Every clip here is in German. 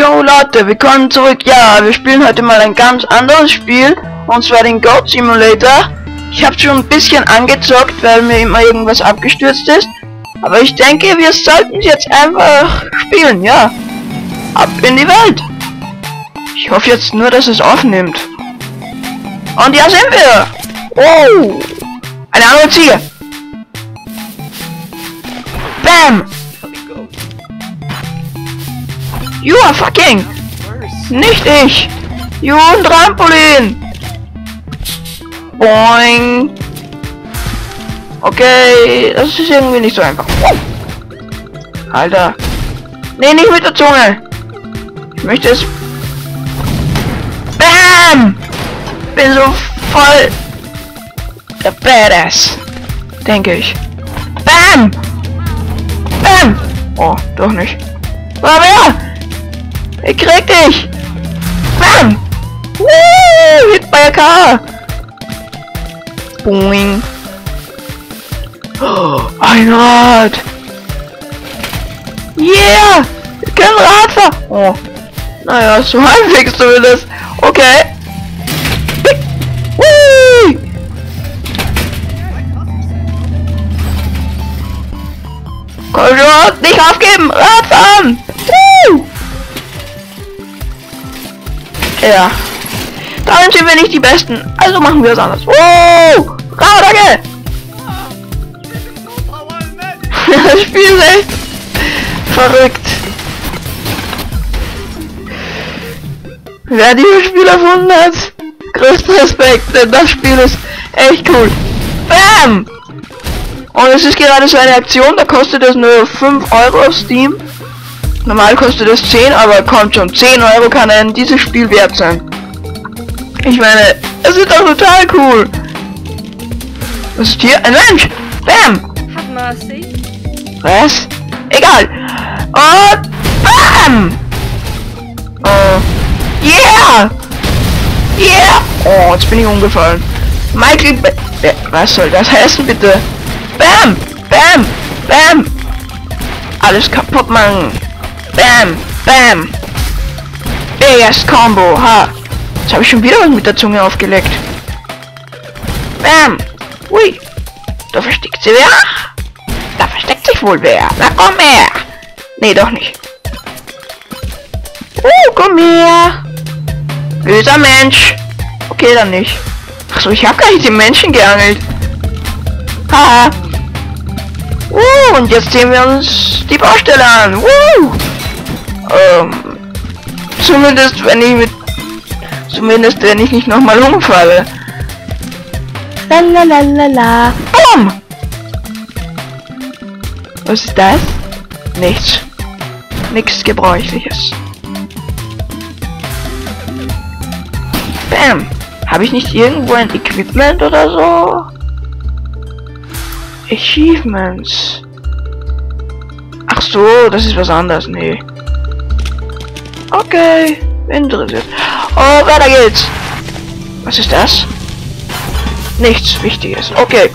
Jo Leute, willkommen zurück. Ja, wir spielen heute mal ein ganz anderes Spiel, und zwar den Goat Simulator. Ich habe schon ein bisschen angezockt, weil mir immer irgendwas abgestürzt ist. Aber ich denke, wir sollten jetzt einfach spielen, ja. Ab in die Welt. Ich hoffe jetzt nur, dass es aufnimmt. Und ja, sind wir. Oh, eine andere Ziege. Bam. You are fucking. Nicht ich. You ein Trampolin. Boing. Okay, das ist irgendwie nicht so einfach. Alter. Nee, nicht mit der Zunge. Ich möchte es. Bam! Bin so voll der Badass. Denke ich. Bam! Bam! Oh, doch nicht. Aber wer? Ich krieg dich! Bam! Woo! Hit by a car! Boing! Oh, ein Rad! Yeah! Ich kann Rad fahren! Oh. Naja, so halbwegs zumindest. Okay. Woo! Komm schon, nicht aufgeben! Radfahren! Woo! Ja. Darin sind wir nicht die Besten. Also machen wir es anders. Wow! Radage! Das Spiel ist echt verrückt. Wer dieses Spiel erfunden hat, größten Respekt, denn das Spiel ist echt cool. Bam! Und es ist gerade so eine Aktion, da kostet es nur 5 Euro auf Steam. Normal kostet es 10, aber kommt schon, 10 Euro kann einem dieses Spiel wert sein. Ich meine, es ist doch total cool. Was ist hier? Ein Mensch! Bam! Was? Egal! Und BAM! Yeah! Yeah! Oh, jetzt bin ich umgefallen. Michael was soll das heißen, bitte? Bam! Bam! Bam! Alles kaputt machen! Bam! Bam! Biggest Combo! Ha! Jetzt habe ich schon wieder was mit der Zunge aufgelegt. Bam! Ui! Da versteckt sie wer? Da versteckt sich wohl wer. Na komm her! Nee, doch nicht. Komm her! Böser Mensch! Okay, dann nicht. Achso, ich habe gar nicht den Menschen geangelt. Haha! Und jetzt sehen wir uns die Baustelle an. Zumindest wenn ich nicht nochmal umfalle. Lalalala. Boom! Was ist das? Nichts. Nichts Gebräuchliches. Bam! Habe ich nicht irgendwo ein Equipment oder so? Achievements. Ach so, das ist was anderes. Nee. Okay. Interessiert. Oh, weiter geht's. Was ist das? Nichts Wichtiges. Okay.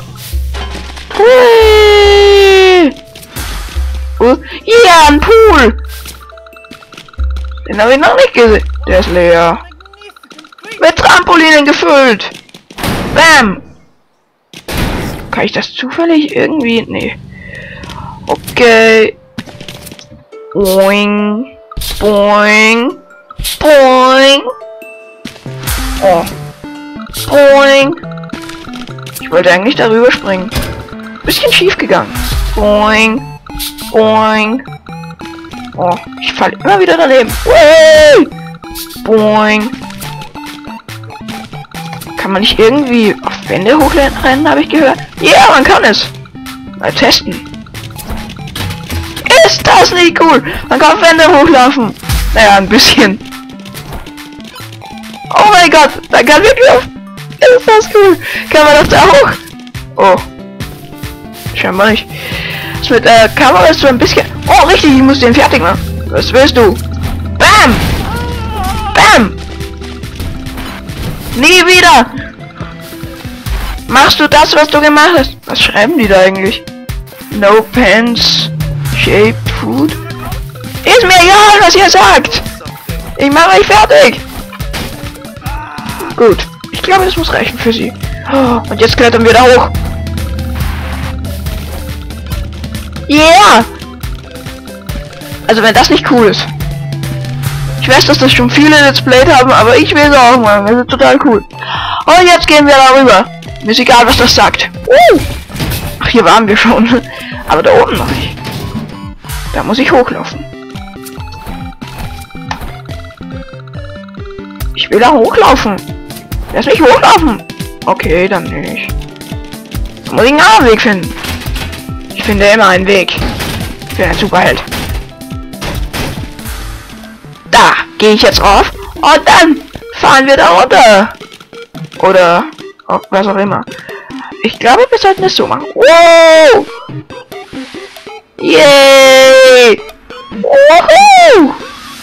Hui. Ja, ein Pool. Den habe ich noch nicht gesehen. Der ist leer. Mit Trampolinen gefüllt. Bam. Kann ich das zufällig irgendwie? Nee. Okay. Boing. Boing. Boing. Oh. Boing. Ich wollte eigentlich darüber springen. Bisschen schief gegangen. Boing. Boing. Oh, ich falle immer wieder daneben. Ui! Boing. Kann man nicht irgendwie auf Wände hochrennen, habe ich gehört? Ja, yeah, man kann es. Mal testen. Ist das nicht cool? Man kann auf Wände hochlaufen. Naja, ein bisschen. Oh mein Gott, da kann wirklich auf... Ist das cool? Kann man das da hoch? Oh. Scheinbar nicht. Das mit der Kamera ist so ein bisschen... Oh, richtig, ich muss den fertig machen. Was willst du? Bam! Bam! Nie wieder! Machst du das, was du gemacht hast? Was schreiben die da eigentlich? No pants, shape, food. Ist mir egal, was ihr sagt! Ich mache euch fertig. Gut. Ich glaube, das muss reichen für sie. Oh, und jetzt klettern wir da hoch. Yeah! Also wenn das nicht cool ist. Ich weiß, dass das schon viele Let's Play haben, aber ich will es auch machen. Das ist total cool. Und jetzt gehen wir darüber. Mir ist egal, was das sagt. Ach, hier waren wir schon. Aber da oben noch nicht. Da muss ich hochlaufen. Ich will da hochlaufen. Lass mich hochlaufen. Okay, dann nicht. Da muss ich einen anderen Weg finden. Ich finde immer einen Weg. Für einen Superheld. Da gehe ich jetzt rauf. Und dann fahren wir da runter. Oder was auch immer. Ich glaube, wir sollten es so machen. Wow! Yay! Woohoo!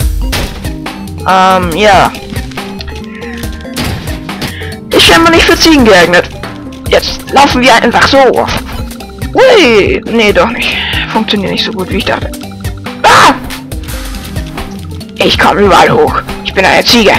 Ja. Ist scheinbar nicht für Ziegen geeignet. Jetzt laufen wir einfach so. Ui! Nee, doch nicht. Funktioniert nicht so gut, wie ich dachte. Ah! Ich komme überall hoch. Ich bin eine Ziege.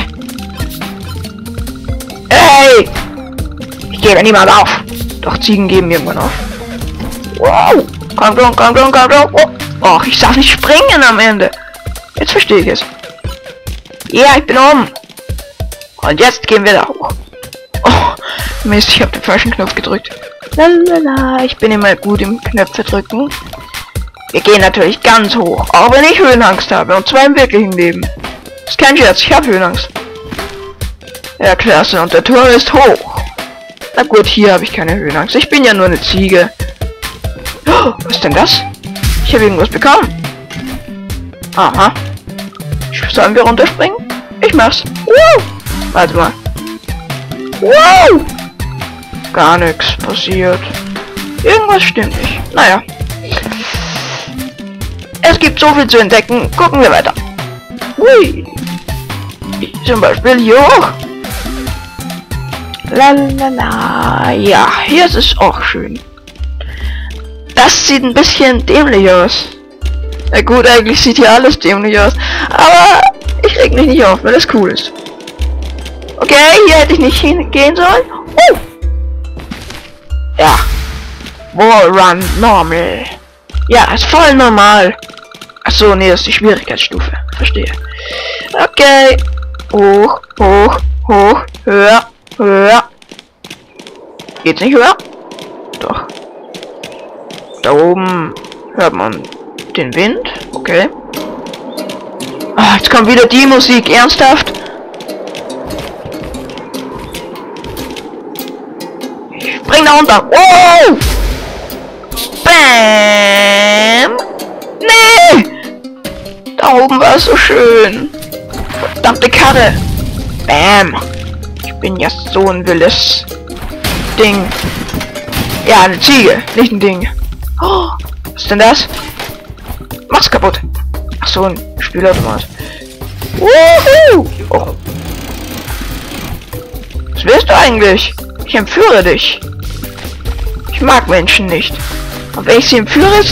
Hey! Ich gebe niemand auf. Doch Ziegen geben irgendwann auf. Wow! Komm, komm, komm, komm, komm, komm. Oh. Och, ich darf nicht springen am Ende. Jetzt verstehe ich es. Ja, ich bin oben. Und jetzt gehen wir da hoch. Oh, Mist, ich habe den falschen Knopf gedrückt. Lalala, ich bin immer gut im Knöpfe drücken. Wir gehen natürlich ganz hoch, auch wenn ich Höhenangst habe, und zwar im wirklichen Leben. Das ist kein Scherz, ich habe Höhenangst. Ja, klasse, und der Turm ist hoch. Na gut, hier habe ich keine Höhenangst. Ich bin ja nur eine Ziege. Oh, was ist denn das? Ich habe irgendwas bekommen. Aha. Sollen wir runterspringen? Ich mach's. Warte mal. Wow! Gar nichts passiert. Irgendwas stimmt nicht. Naja. Es gibt so viel zu entdecken. Gucken wir weiter. Hui. Zum Beispiel hier hoch. Lalala. Ja, hier ist es auch schön. Das sieht ein bisschen dämlich aus. Na gut, eigentlich sieht hier alles dämlich aus. Aber ich reg mich nicht auf, weil es cool ist. Okay, hier hätte ich nicht hingehen sollen. Ja. Wallrun normal. Ja, ist voll normal. Achso, nee, das ist die Schwierigkeitsstufe. Verstehe. Okay. Hoch, hoch, hoch, höher, höher. Geht's nicht höher? Doch. Da oben hört man den Wind. Okay. Ah, jetzt kommt wieder die Musik. Ernsthaft? Ich spring da runter. Wow! Bam! Nee! Da oben war es so schön. Verdammte Karre. Bam! Ich bin ja so ein wildes Ding. Ja, eine Ziege, nicht ein Ding. Oh, was ist denn das? Mach's kaputt. Ach so, ein Spielautomat. Woohoo! Oh. Was willst du eigentlich? Ich entführe dich. Ich mag Menschen nicht. Und wenn ich sie entführe, ist...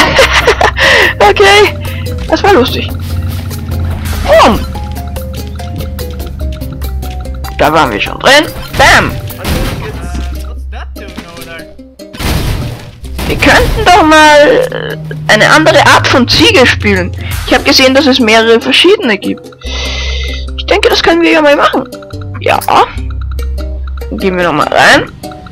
Okay. Das war lustig. Boom. Da waren wir schon drin. Bam. Wir könnten doch mal eine andere Art von Ziege spielen. Ich habe gesehen, dass es mehrere verschiedene gibt. Ich denke, das können wir ja mal machen. Ja. Dann gehen wir noch mal rein.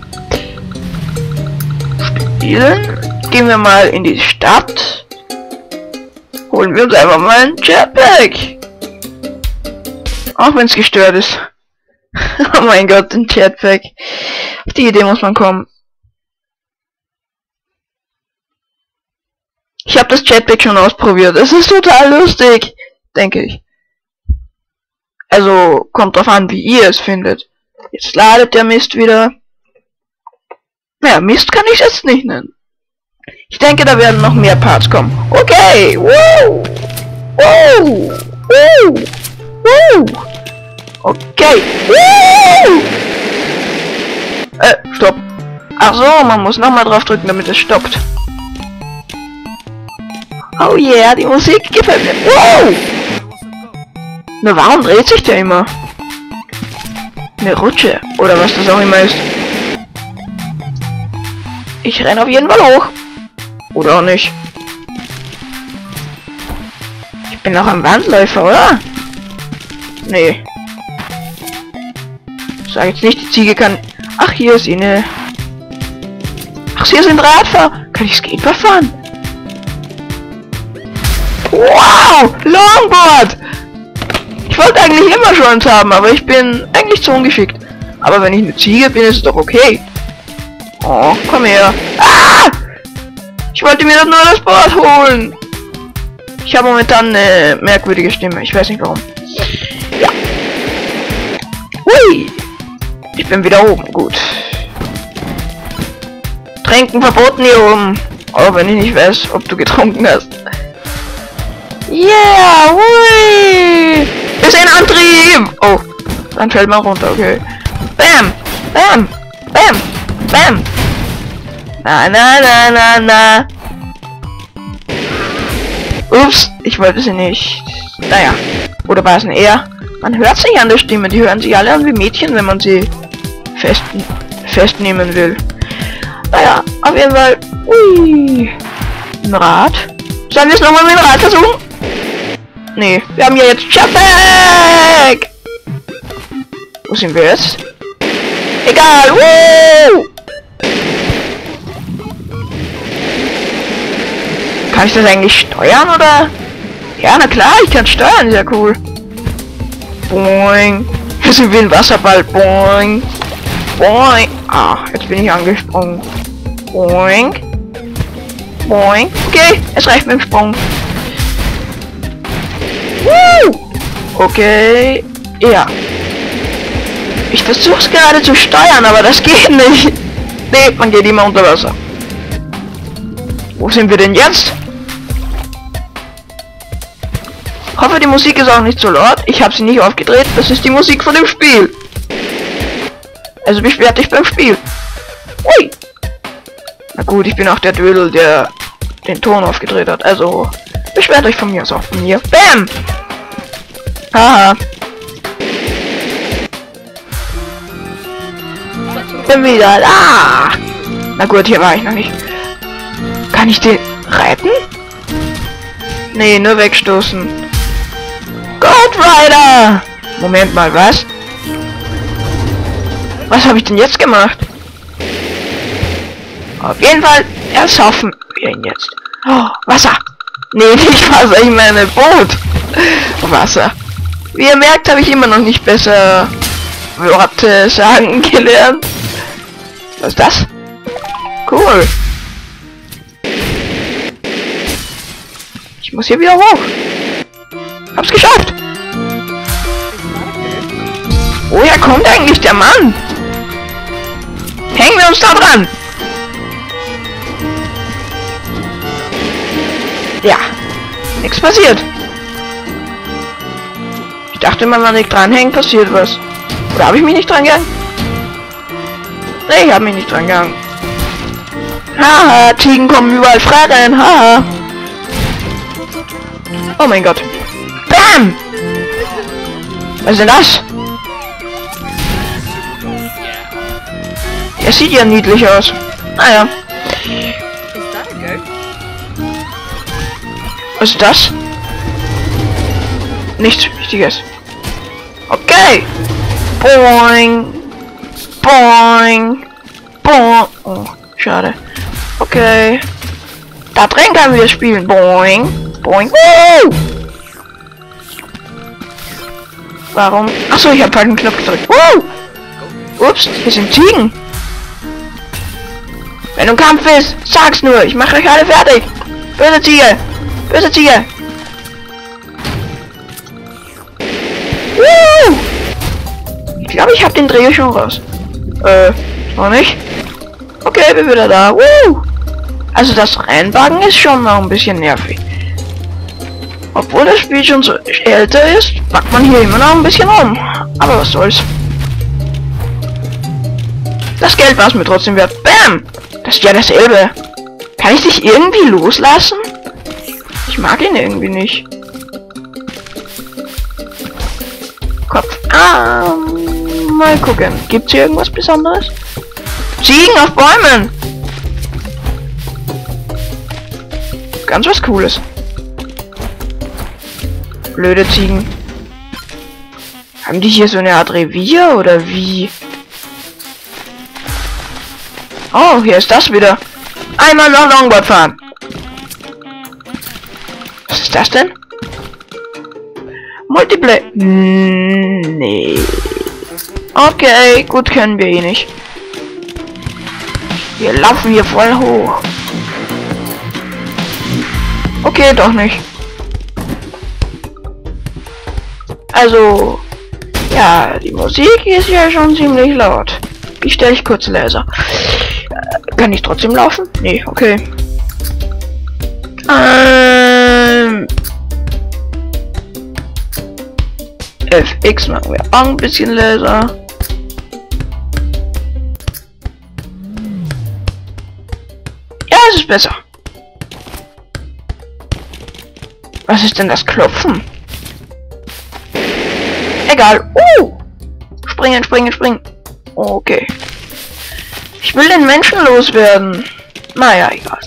Spielen. Gehen wir mal in die Stadt. Holen wir uns einfach mal ein Jetpack. Auch wenn es gestört ist. Oh mein Gott, ein Jetpack. Auf die Idee muss man kommen. Ich habe das Jetpack schon ausprobiert. Es ist total lustig, denke ich. Also, kommt drauf an, wie ihr es findet. Jetzt ladet der Mist wieder. Naja, Mist kann ich jetzt nicht nennen. Ich denke, da werden noch mehr Parts kommen. Okay, wow, wow, wow, wow. Okay, wow. Stopp. Ach so, man muss nochmal drauf drücken, damit es stoppt. Oh yeah, die Musik gefällt mir. Wow! Nur warum dreht sich der immer? Eine Rutsche. Oder was das auch immer ist. Ich renne auf jeden Fall hoch. Oder auch nicht. Ich bin noch ein Wandläufer, oder? Nee. Sag jetzt nicht, die Ziege kann... Ach, hier ist eine... Ach, hier sind Radfahrer. Kann ich Skateboard fahren? Wow! Longboard! Ich wollte eigentlich immer schon eins haben, aber ich bin eigentlich zu ungeschickt. Aber wenn ich eine Ziege bin, ist es doch okay. Oh, komm her. Ah! Ich wollte mir doch nur das Board holen. Ich habe momentan eine merkwürdige Stimme. Ich weiß nicht warum. Ja. Hui! Ich bin wieder oben. Gut. Trinken verboten hier oben. Auch wenn ich nicht weiß, ob du getrunken hast. Yeah! Hui! Ist ein Antrieb! Oh, dann fällt man runter, okay. Bam! Bam! Bam! Bam! Na, na, na, na, na. Ups, ich wollte sie nicht. Naja. Oder war es ein er? Man hört sich an der Stimme. Die hören sich alle an wie Mädchen, wenn man sie festnehmen will. Naja, auf jeden Fall. Ui. Ein Rad. Sollen wir es nochmal mit dem Rad versuchen? Nee, wir haben ja jetzt Jetpack! Wo sind wir jetzt? Egal! Woo! Kann ich das eigentlich steuern, oder? Ja, na klar, ich kann steuern, sehr cool. Boing. Wir sind wie ein Wasserball. Boing. Boing. Ah, jetzt bin ich angesprungen. Boing. Boing. Okay, es reicht mit dem Sprung. Woo! Okay. Ja. Ich versuche es gerade zu steuern, aber das geht nicht. Nee, man geht immer unter Wasser. Wo sind wir denn jetzt? Hoffe, die Musik ist auch nicht so laut. Ich habe sie nicht aufgedreht. Das ist die Musik von dem Spiel. Also beschwert dich beim Spiel. Ui. Na gut, ich bin auch der Dödel, der den Ton aufgedreht hat. Also beschwert euch von mir aus auch von mir. Bam! Haha. Bin wieder da. Na gut, hier war ich noch nicht. Kann ich den reiten? Nee, nur wegstoßen. Ghost Rider! Moment mal, was? Was habe ich denn jetzt gemacht? Auf jeden Fall ersaufen wir ihn jetzt. Oh, Wasser! Nee, nicht Wasser, ich meine Boot! Wasser. Wie ihr merkt, habe ich immer noch nicht besser Worte sagen gelernt. Was ist das? Cool. Ich muss hier wieder hoch. Hab's geschafft. Woher kommt eigentlich der Mann? Hängen wir uns da dran. Ja. Nichts passiert. Ich dachte, wenn man nicht dranhängt, passiert was. Oder habe ich mich nicht dran gehangen? Nee, ich habe mich nicht dran gehangen. Haha, Ziegen kommen überall frei rein. Haha. Oh mein Gott. Bam! Was ist denn das? Er sieht ja niedlich aus. Naja. Was ist das? Nichts Wichtiges. Okay. Boing. Boing. Boing. Oh, schade. Okay. Da drin können wir spielen. Boing. Boing. Woo! Warum? Achso, ich habe halt einen Knopf gedrückt. Woo! Ups, hier sind Ziegen. Wenn du im Kampf bist, sag's nur. Ich mache euch alle fertig. Böse Ziege. Böse Ziege. Woo! Ich glaube, ich habe den Dreh schon raus. Noch nicht? Okay, bin wieder da. Woo! Also das Rennwagen ist schon noch ein bisschen nervig. Obwohl das Spiel schon so älter ist, packt man hier immer noch ein bisschen rum. Aber was soll's. Das Geld war es mir trotzdem wert. Bam! Das ist ja dasselbe. Kann ich dich irgendwie loslassen? Ich mag ihn irgendwie nicht. Mal gucken. Gibt's hier irgendwas Besonderes? Ziegen auf Bäumen! Ganz was Cooles. Blöde Ziegen. Haben die hier so eine Art Revier oder wie? Oh, hier ist das wieder. Einmal noch Longboard fahren. Was ist das denn? Multiplayer. Nee. Okay, gut, können wir eh nicht. Wir laufen hier voll hoch. Okay, doch nicht. Also, ja, die Musik ist ja schon ziemlich laut. Die stelle ich kurz leiser. Kann ich trotzdem laufen? Nee, okay. FX machen wir auch ein bisschen leiser. Ja, es ist besser. Was ist denn das Klopfen? Egal. Springen, springen, springen. Okay. Ich will den Menschen loswerden. Naja, egal.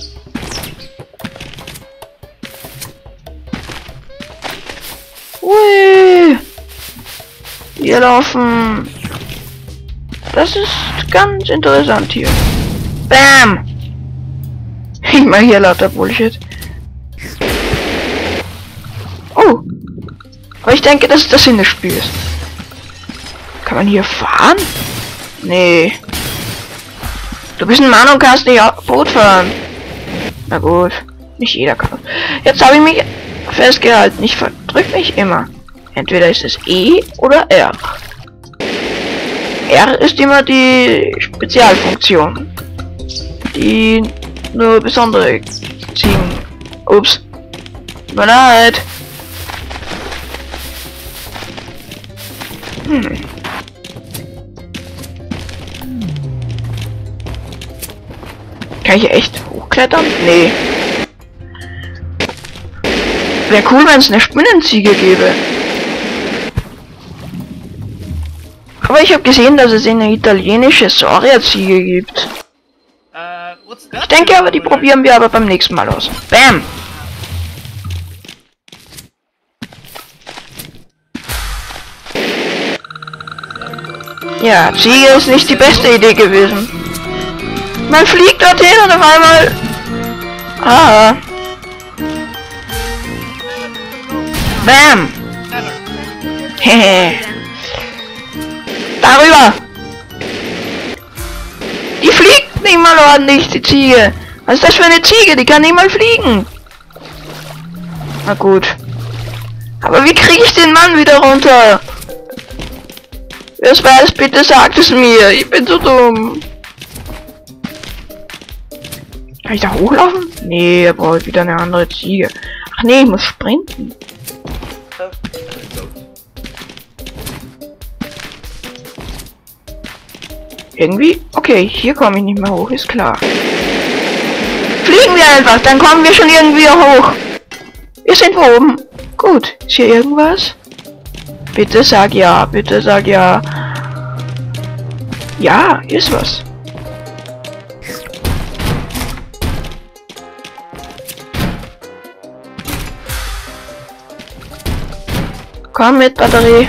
Ui. Wir laufen. Das ist ganz interessant hier. Bam. Ich mache hier lauter Bullshit. Oh. Aber ich denke, dass das Sinn des Spiels. Kann man hier fahren? Nee. Du bist ein Mann und kannst nicht Boot fahren. Na gut. Nicht jeder kann. Jetzt habe ich mich festgehalten. Ich verdrück mich immer. Entweder ist es E oder R. R ist immer die Spezialfunktion. Die nur besondere ziehen. Ups. Tut mir leid. Kann ich echt hochklettern? Nee. Wäre cool, wenn es eine Spinnenziege gäbe. Aber ich habe gesehen, dass es eine italienische Saurier-Ziege gibt. Ich denke aber, die probieren wir aber beim nächsten Mal aus. Bam! Ja, Ziege ist nicht die beste Idee gewesen. Man fliegt dorthin und auf einmal... Ah. Bam! Hehe. Darüber! Die fliegt nicht mal ordentlich, die Ziege. Was ist das für eine Ziege? Die kann nicht mal fliegen. Na gut. Aber wie kriege ich den Mann wieder runter? Wer es weiß, bitte sagt es mir. Ich bin so dumm. Kann ich da hochlaufen? Nee, er braucht wieder eine andere Ziege. Ach nee, ich muss sprinten. Irgendwie? Okay, hier komme ich nicht mehr hoch, ist klar. Fliegen wir einfach, dann kommen wir schon irgendwie hoch. Wir sind oben. Gut, ist hier irgendwas? Bitte sag ja, bitte sag ja. Ja, hier ist was. Komm mit, Batterie.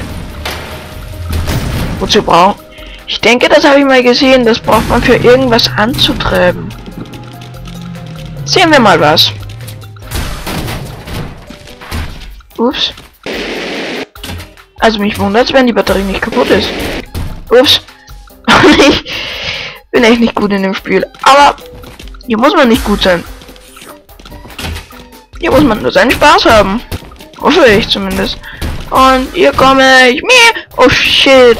Wozu brauchen? Ich denke, das habe ich mal gesehen. Das braucht man für irgendwas anzutreiben. Sehen wir mal was. Ups. Also mich wundert, wenn die Batterie nicht kaputt ist. Ups. Ich bin echt nicht gut in dem Spiel. Aber hier muss man nicht gut sein. Hier muss man nur seinen Spaß haben. Hoffe ich zumindest. Und hier komme ich mir. Oh shit.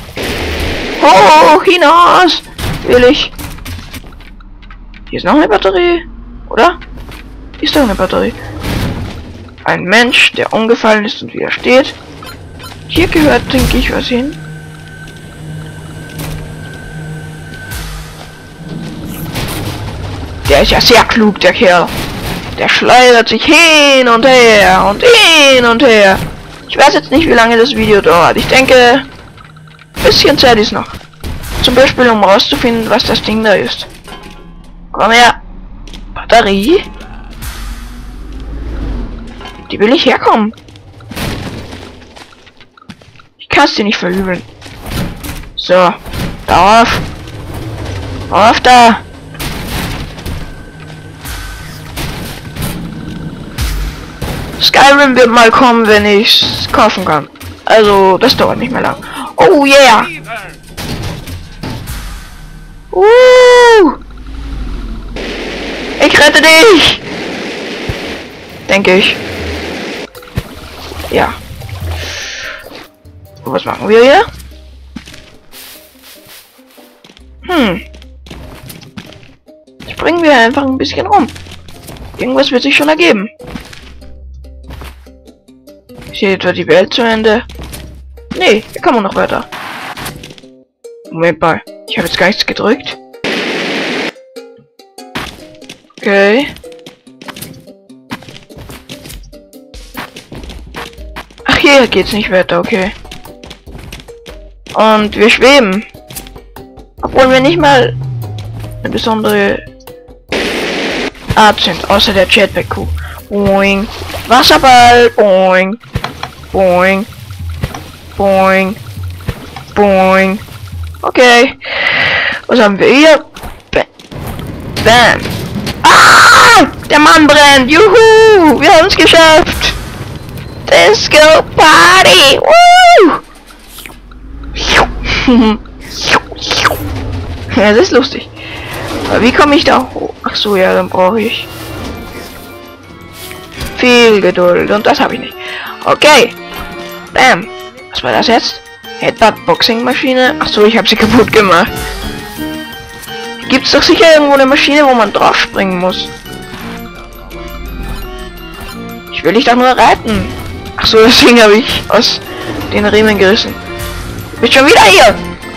Hoch hinaus. Will ich. Hier ist noch eine Batterie. Oder? Hier ist doch eine Batterie. Ein Mensch, der umgefallen ist und wieder steht. Hier gehört, denke ich, was hin. Der ist ja sehr klug, der Kerl. Der schleudert sich hin und her und hin und her. Ich weiß jetzt nicht, wie lange das Video dauert. Ich denke, ein bisschen Zeit ist noch. Zum Beispiel, um rauszufinden, was das Ding da ist. Komm her. Batterie? Die will ich herkommen. Ich kann es dir nicht verübeln. So. Darauf. Auf da. Skyrim wird mal kommen, wenn ich es kaufen kann. Also, das dauert nicht mehr lang. Oh yeah! Ich rette dich! Denke ich. Ja. Was machen wir hier? Springen wir einfach ein bisschen rum. Irgendwas wird sich schon ergeben. Ist hier etwa die Welt zu Ende? Nee, hier kann man noch weiter. Moment mal, ich habe jetzt gar nichts gedrückt. Okay. Ach, hier geht's nicht weiter, okay. Und wir schweben. Obwohl wir nicht mal eine besondere Art sind, außer der Jetpack-Kuh. Boing. Wasserball. Boing. Boing. Boing. Boing. Okay. Was haben wir hier? Bam. Ah! Der Mann brennt. Juhu! Wir haben es geschafft. Disco Party. Woo! Ja, das ist lustig. Aber wie komme ich da hoch? Ach so, ja, dann brauche ich viel Geduld und das habe ich nicht. Okay. Bam. Was war das jetzt? Headbutt Boxing Maschine? Ach so, ich habe sie kaputt gemacht. Gibt's doch sicher irgendwo eine Maschine, wo man drauf springen muss. Ich will dich doch nur reiten. Ach so, deswegen habe ich aus den Riemen gerissen. Bist schon wieder hier?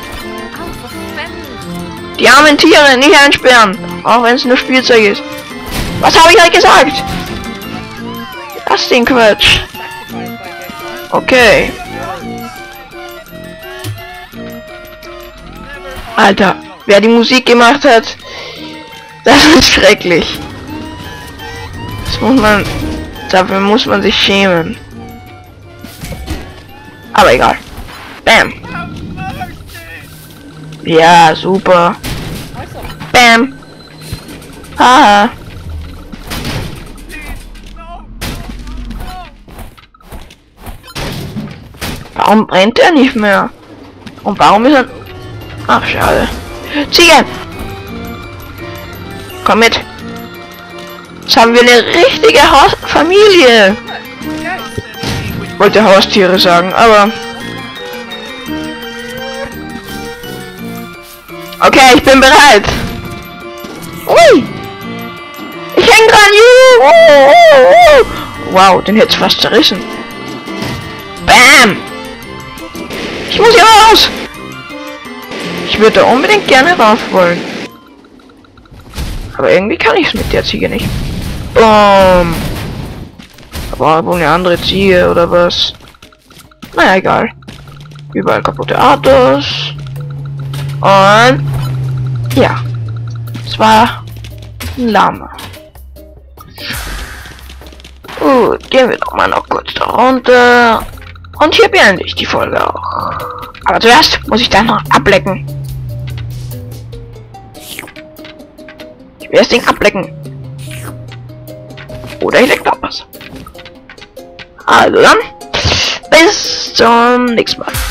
Die armen Tiere nicht einsperren, auch wenn es nur Spielzeug ist. Was habe ich euch gesagt? Lass den Quatsch. Okay. Alter, wer die Musik gemacht hat, das ist schrecklich. Das muss man, dafür muss man sich schämen. Aber egal. Bam. Ja, super. Bam. Haha. Warum brennt er nicht mehr? Und warum ist er... Ach, schade. Ziegen! Komm mit. Jetzt haben wir eine richtige Familie. Ich wollte Haustiere sagen, aber... Okay, ich bin bereit. Ui! Ich häng dran, juhu! Wow, den hätte es fast zerrissen. Bam! Ich muss hier raus! Ich würde da unbedingt gerne rauf wollen. Aber irgendwie kann ich es mit der Ziege nicht. Boom! Da war wohl eine andere Ziege oder was? Naja, egal. Überall kaputte Autos. Und ja, es war ein Lama. Gut, gehen wir doch mal noch kurz da runter. Und hier beende ich die Folge auch. Aber zuerst muss ich dann noch ablecken. Ich will das Ding ablecken. Oder ich leck noch was. Also dann, bis zum nächsten Mal.